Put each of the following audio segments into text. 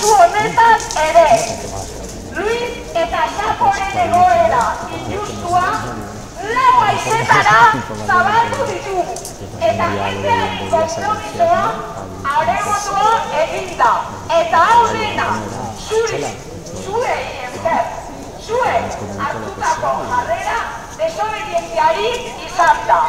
kasu honetan ere. Luis eta Zaporen egoera injustua lau haizetara zabaldu ditugu. Eta jendearen konpromisoa aremotua eginda. Eta hau dena, zuei esker, zuek hartutako jarrera desobedientziari izan da.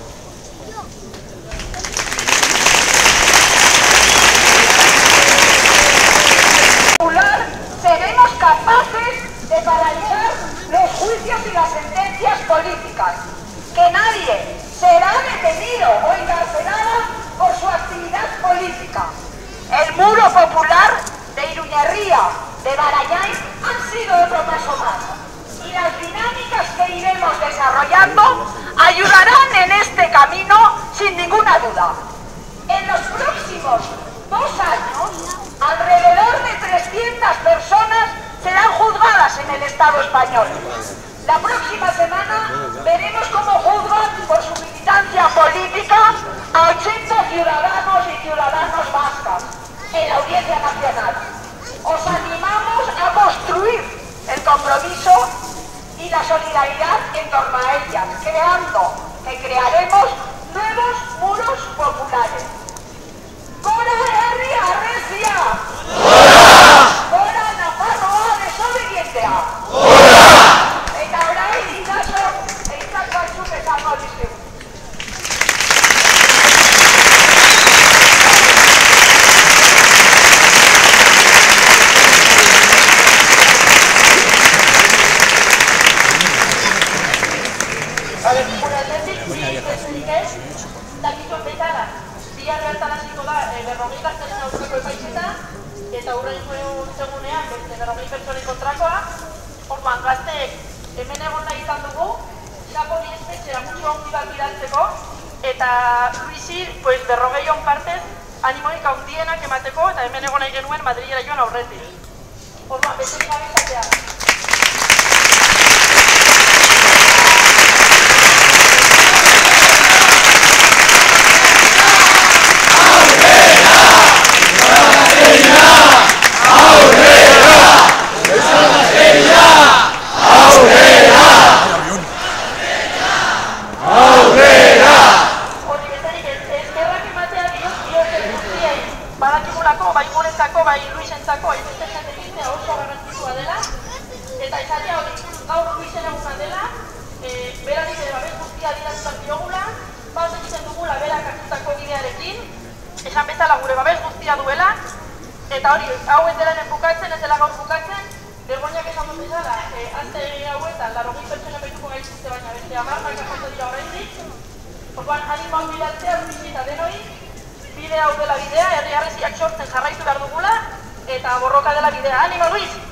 Seremos capaces de paralizar los juicios y las sentencias políticas. Que nadie será detenido o encarcelado por su actividad política. El muro popular de Iruñerría, de Barañáin, han sido otro paso más. Y las dinámicas que iremos desarrollando ayudarán en este camino sin ninguna duda. En los próximos 2 años, alrededor de 300 personas serán juzgadas en el Estado español. La próxima semana veremos cómo juzgan por su militancia política a 80 ciudadanos y ciudadanas vascas en la Audiencia Nacional. Os animamos a construir el compromiso y la solidaridad en torno a ellas, crearemos nuevos muros populares. Gora herri arresia! Gora Nafarroa desobedientea! Eta orain idazo, eitzak batzuk esango dizkigu. Dakizuen bezala, bihar bertan hasiko da berrogei gazteren aurkako epaiketa, eta hurrengo segunean beste berrogei pertsonen kontrakoa. Orduan, gazteek hemen egon nahi izan dugu, Zapori espetxera mutu handi bat bidaltzeko, eta Luisi berrogeion partez animoik handienak emateko, eta hemen egon nahi genuen Madrilera joan aurretik. Orduan, besterik gabe izatea. Badakigulako, bai guretzako, bai Luisentzako, hainbeste jende egitea oso garrantzitsua dela, eta esatea hori, gaur Luisen eguna dela, berari bere babes guztia adierazten diogula, bat egiten dugula berak hartutako bidearekin, esan bezala gure babes guztia duela, eta hori, hau ez dela hemen bukatzen, ez dela gaur bukatzen, Bergoñak esan dut bezala, azte hauetan, 80 pertsona behituko gaituzte baina beste 10 jasotze dira oraindik. Orduan, animoan bidaltzea, Luisi eta denoi, bide hau dela bidea, herri harresiak sortzen jarraitu behar dugula, eta borroka dela bidea. Animo, Luis!